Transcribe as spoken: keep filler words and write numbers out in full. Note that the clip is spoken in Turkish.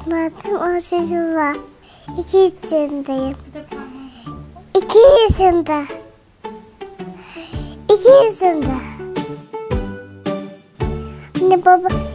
Muhammet'im on çocuğu var. İki yaşındayım. İki yaşında. İki yaşında. Anne baba